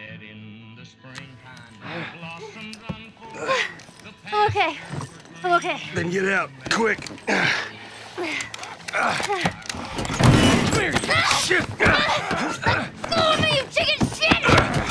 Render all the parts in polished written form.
I'm okay. I'm okay. Then get out, quick. Come here, shit! Follow me, you chicken shit!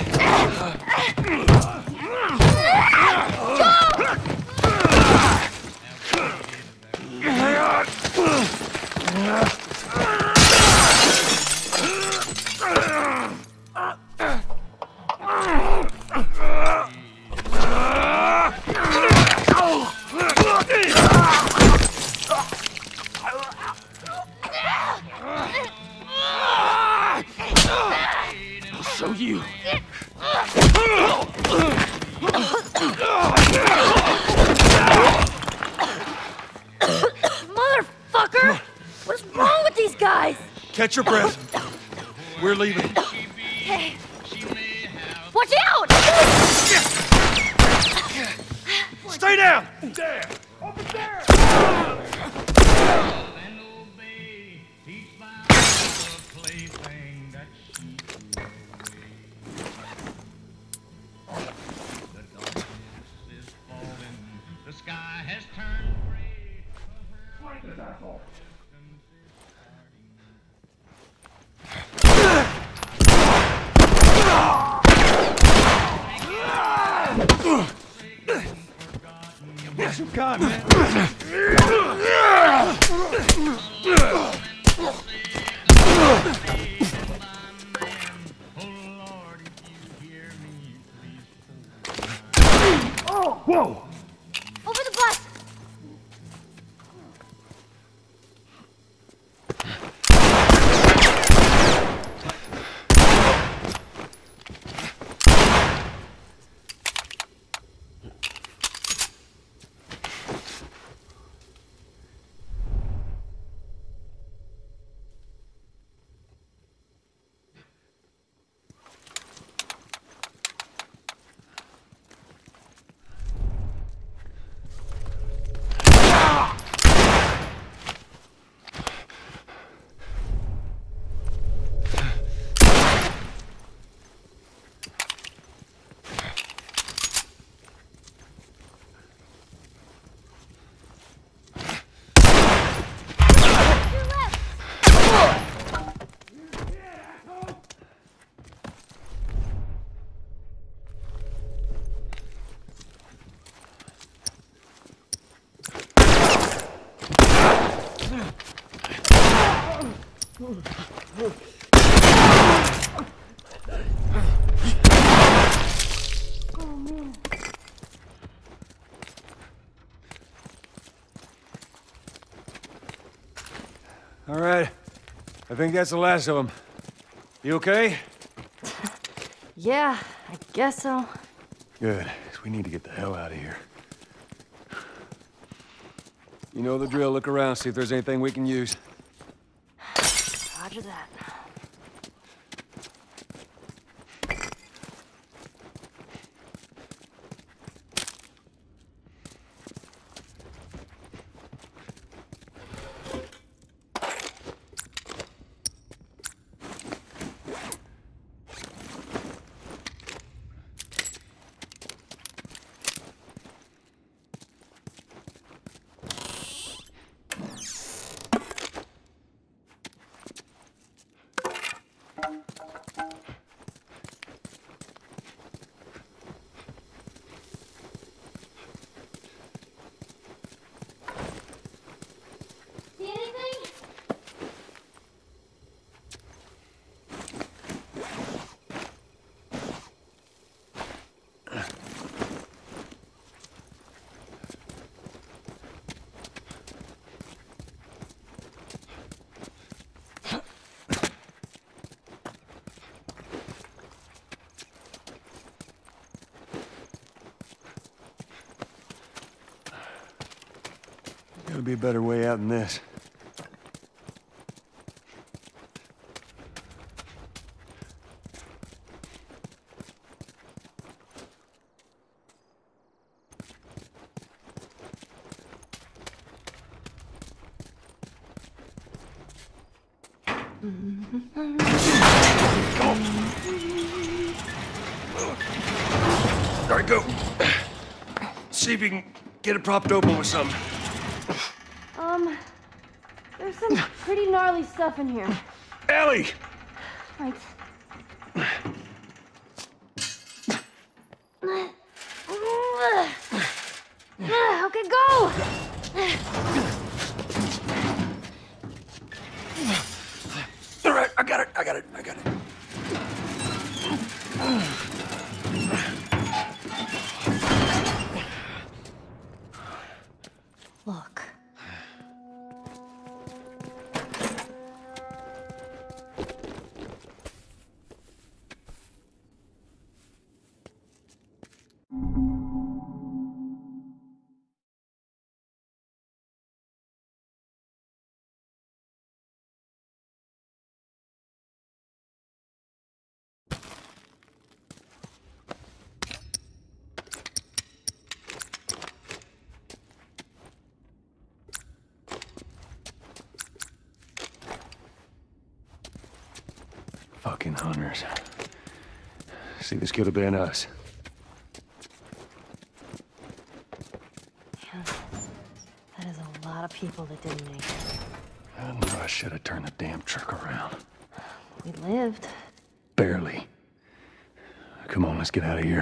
Show you. Motherfucker! What's wrong with these guys? Catch your breath. We're leaving. Hey. Watch out! Stay down! There! Over there! The sky has turned gray. Fight this asshole! Get some gun, man. Oh, whoa! Over the bus! All right. I think that's the last of them. You okay? Yeah, I guess so. Good, 'cause we need to get the hell out of here. You know the drill. Look around, see if there's anything we can use. Roger that. See anything? Gotta be a better way out than this. All right, go. See if you can get it propped open with something. There's some pretty gnarly stuff in here. Ellie! Right. Okay, go! All right, I got it. Look. Fucking hunters. See, this could have been us. Man, that is a lot of people that didn't make it. I knew I should have turned the damn truck around. We lived. Barely. Come on, let's get out of here.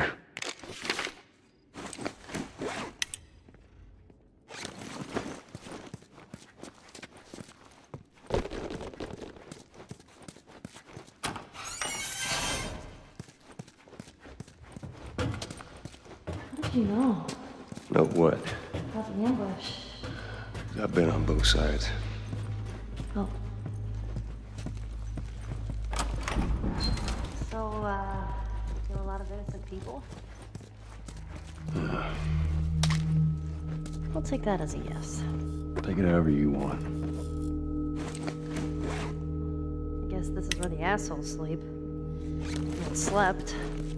How did you know Know what? about the ambush? I've been on both sides. Oh. So, kill a lot of innocent people? I'll take that as a yes. Take it however you want. I guess this is where the assholes sleep. And slept.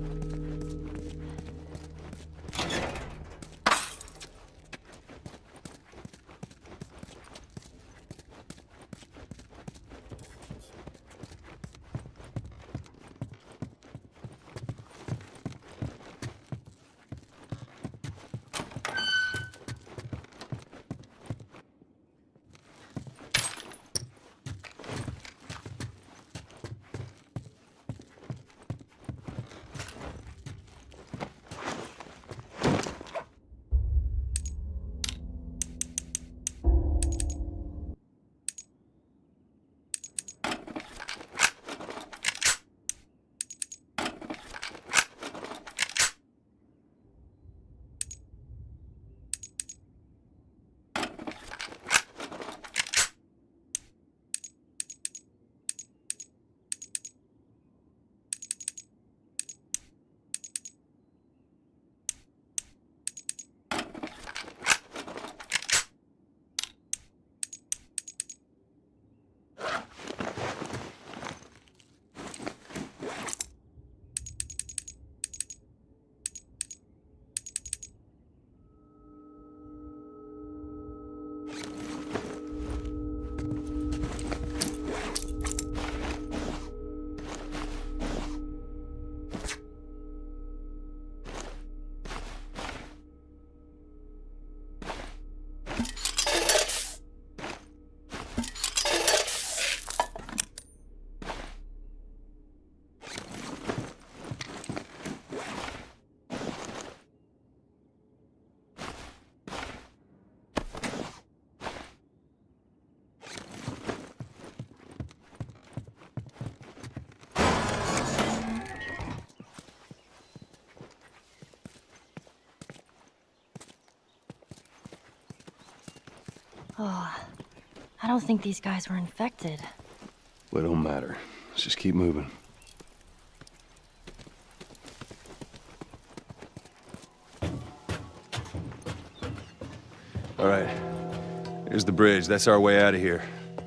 Oh, I don't think these guys were infected. Well, it don't matter. Let's just keep moving. All right. Here's the bridge. That's our way out of here.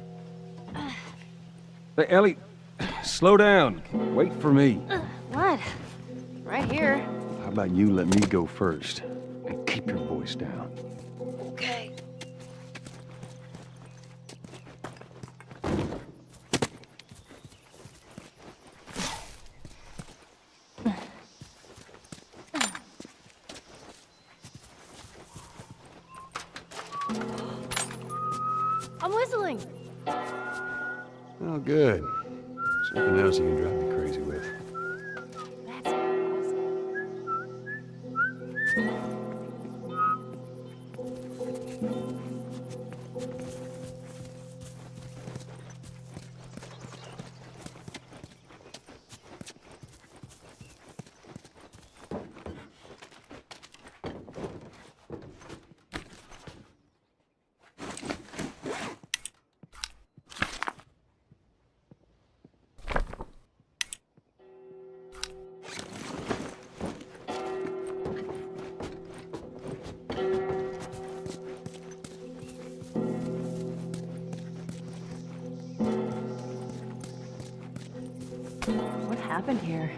Hey, Ellie, slow down. Wait for me. What? Right here. How about you let me go first? And keep your voice down. Okay. sizzling. Oh, good. Something else you can drive me crazy with. That's awesome. What happened here?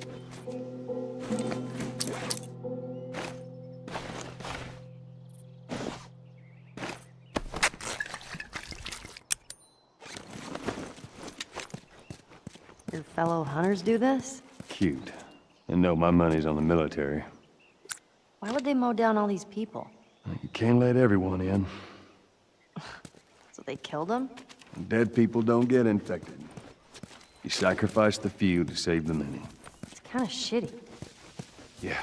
Your fellow hunters do this? Cute. And no, my money's on the military. Why would they mow down all these people? You can't let everyone in. So they killed them? Dead people don't get infected. You sacrifice the few to save the many. It's kind of shitty. Yeah.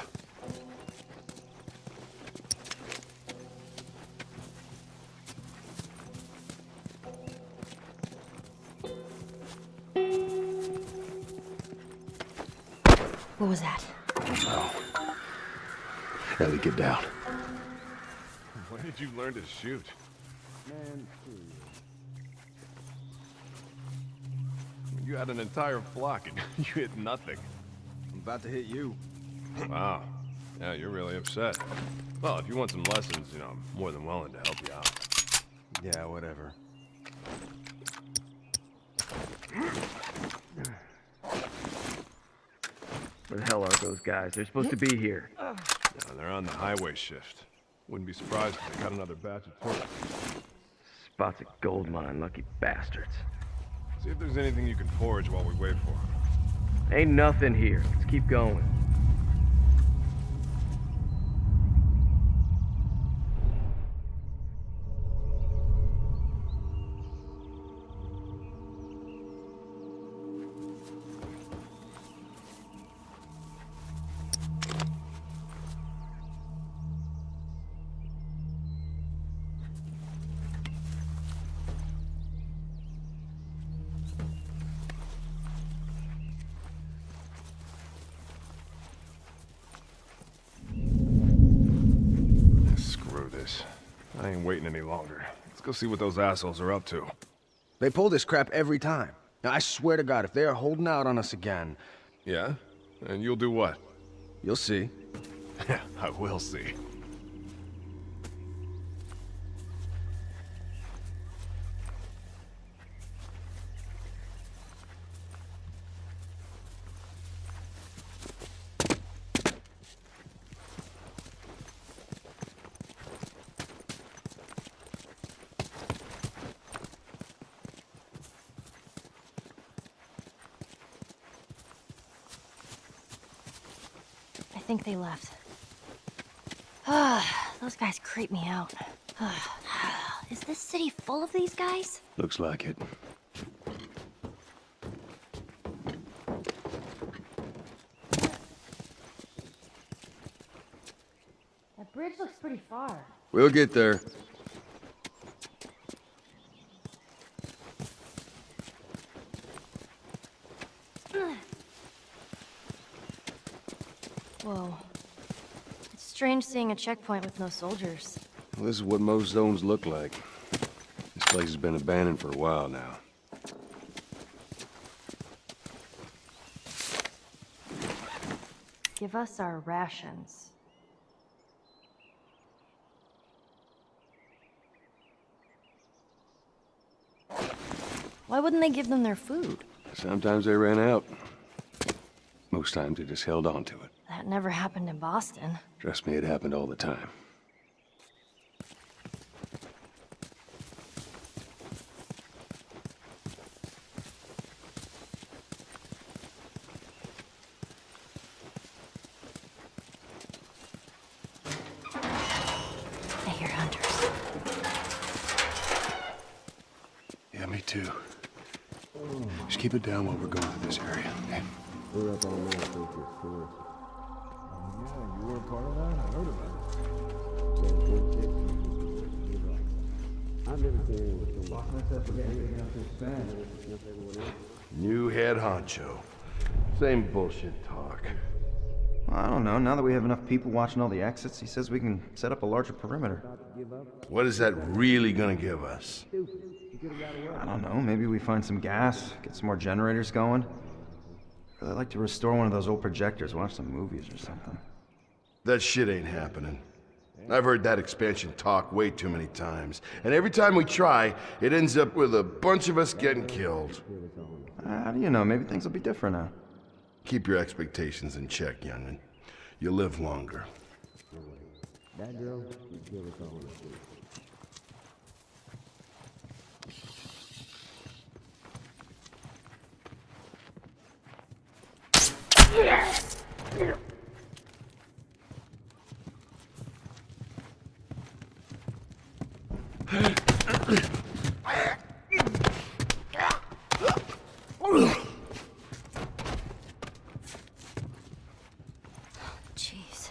What was that? Oh. Ellie, get down. When did you learn to shoot? Man, You had an entire flock and you hit nothing. I'm about to hit you. Wow. Yeah, you're really upset. Well, if you want some lessons, you know, I'm more than willing to help you out. Yeah, whatever. Where the hell are those guys? They're supposed to be here. Yeah, they're on the highway shift. Wouldn't be surprised if they got another batch of tourists. Spots a gold mine, lucky bastards. See if there's anything you can forage while we wait for them. Ain't nothing here. Let's keep going. Screw this. I ain't waiting any longer. Let's go see what those assholes are up to. They pull this crap every time. Now, I swear to God, if they are holding out on us again... Yeah? And you'll do what? You'll see. Yeah, I will see. I think they left. Ah, those guys creep me out. Is this city full of these guys? Looks like it. That bridge looks pretty far. We'll get there. Whoa. It's strange seeing a checkpoint with no soldiers. Well, this is what most zones look like. This place has been abandoned for a while now. Give us our rations. Why wouldn't they give them their food? Sometimes they ran out. Most times they just held on to it. That never happened in Boston. Trust me, it happened all the time. I hear hunters. too. Just keep it down while we're going through this area, okay? We're up all night with your tourist. Yeah, you were a part of that? I heard about it. I've never seen anyone so much. New head honcho. Same bullshit talk. Well, I don't know. Now that we have enough people watching all the exits, he says we can set up a larger perimeter. What is that really gonna give us? I don't know. Maybe we find some gas, get some more generators going. I'd really like to restore one of those old projectors, watch some movies or something. That shit ain't happening. I've heard that expansion talk way too many times. And every time we try, it ends up with a bunch of us getting killed. How do you know? Maybe things will be different now. Keep your expectations in check, young'un. You'll live longer. That girl would kill us all in the street. Jeez.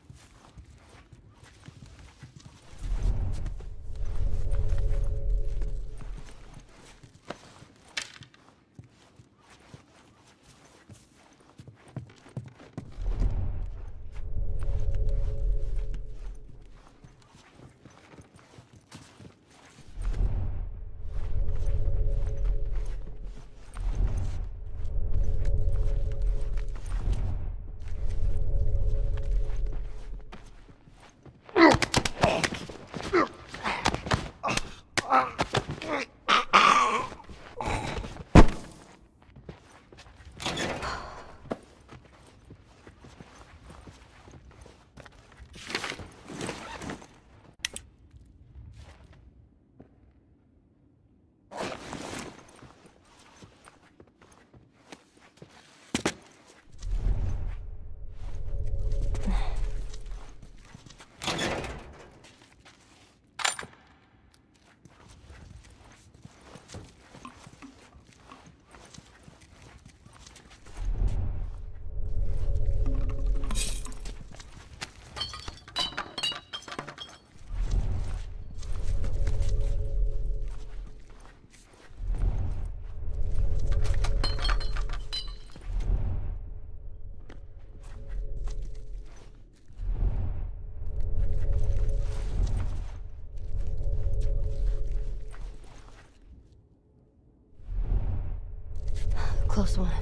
Close one.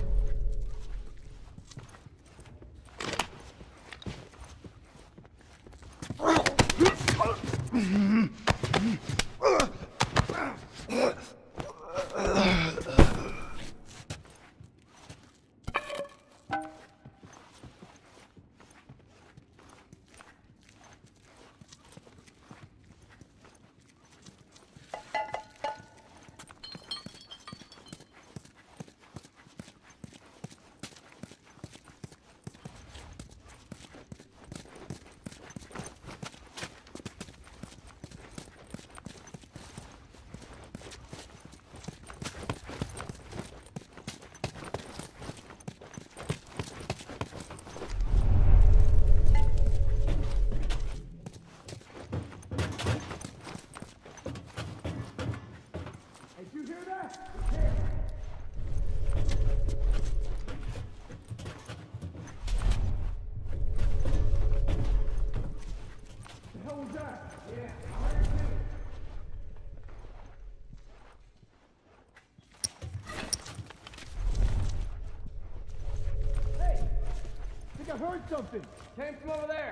I heard something. Came from over there.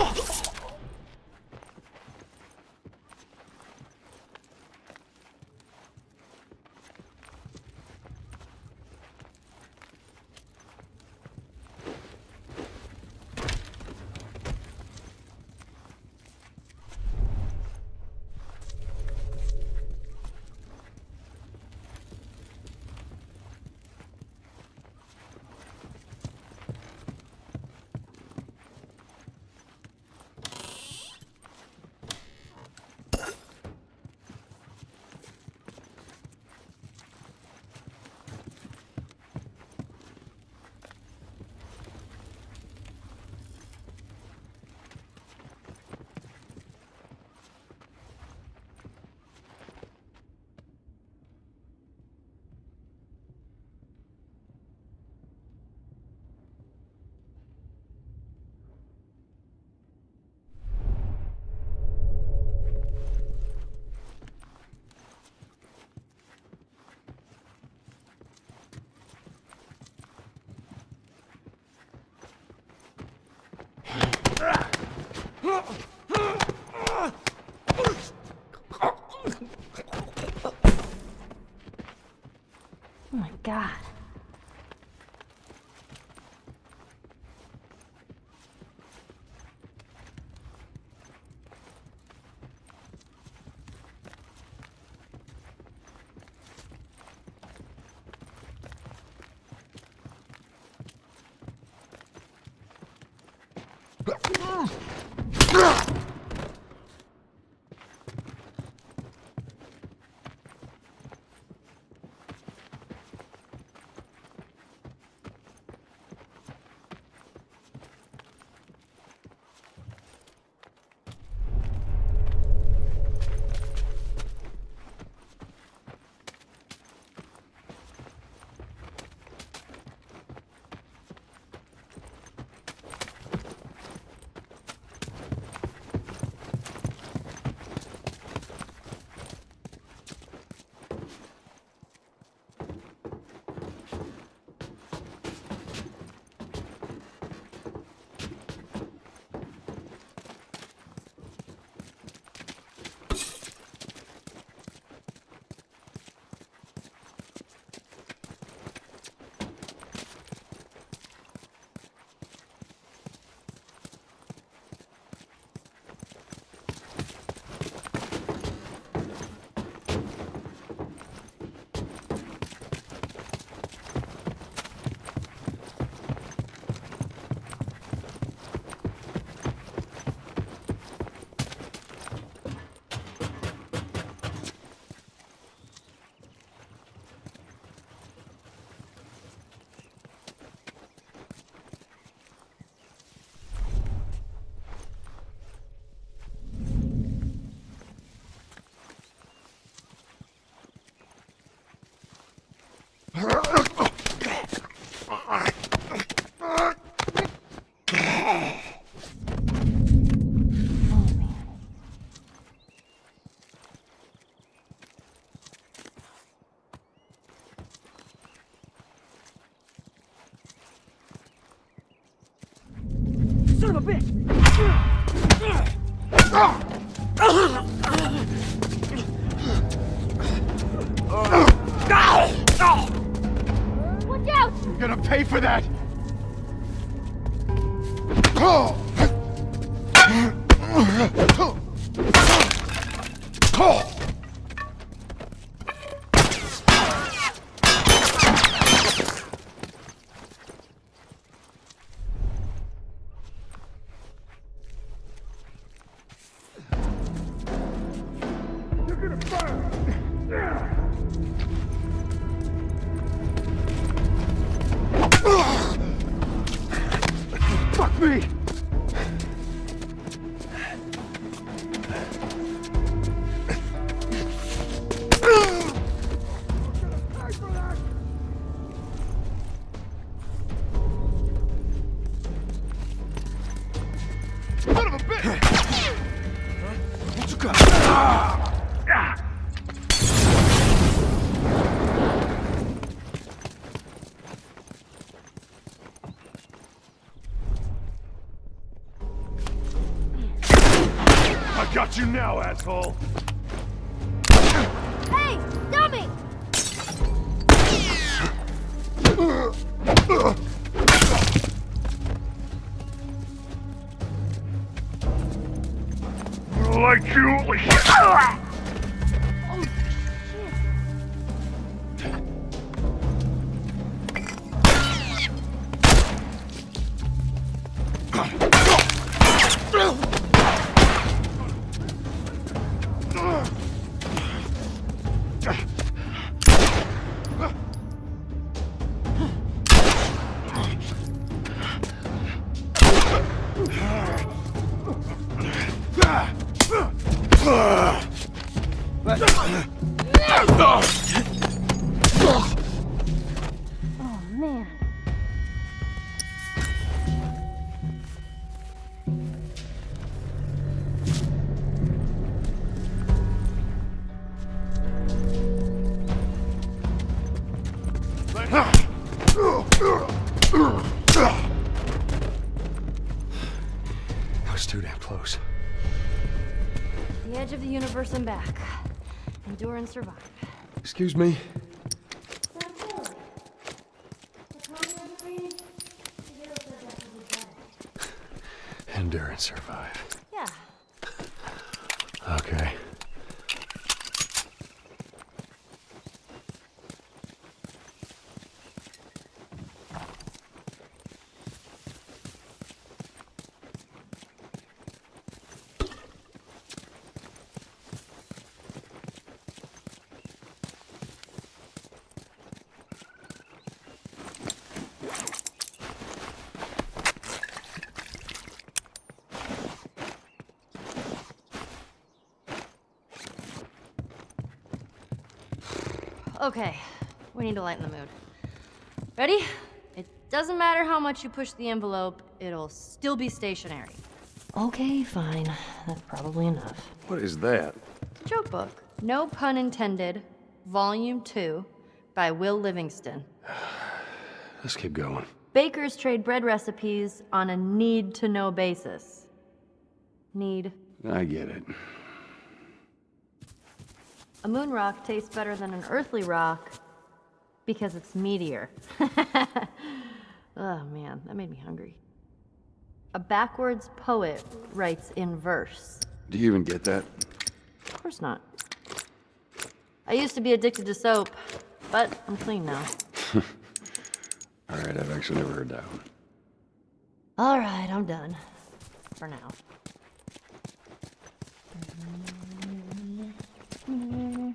Oh my God. Son of a bitch! Watch out! You're gonna pay for that! Fuck me! Son of a bitch! What you got? Got you now, asshole! Hey, dummy! Like you! Oh, shit. Oh, man. That was too damn close. The edge of the universe and back. Endure and survive. Excuse me? Endure and survive. Yeah. Okay. Okay, we need to lighten the mood. Ready? It doesn't matter how much you push the envelope, it'll still be stationary. Okay, fine. That's probably enough. What is that? Joke book. No pun intended. Volume 2 by Will Livingston. Let's keep going. Bakers trade bread recipes on a need-to-know basis. Need. I get it. A moon rock tastes better than an earthly rock because it's meatier. Oh man, that made me hungry. A backwards poet writes in verse. Do you even get that? Of course not. I used to be addicted to soap, but I'm clean now. All right, I've actually never heard that one. All right, I'm done. For now. Man.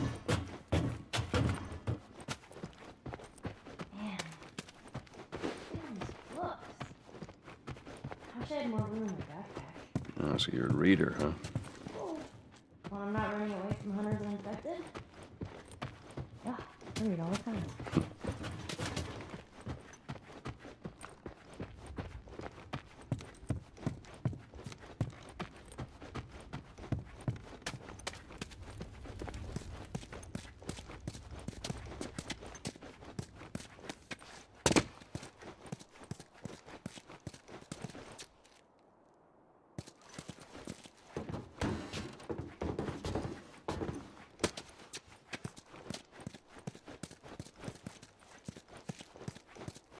These books. I wish I had more room in my backpack. Oh, so you're a reader, huh?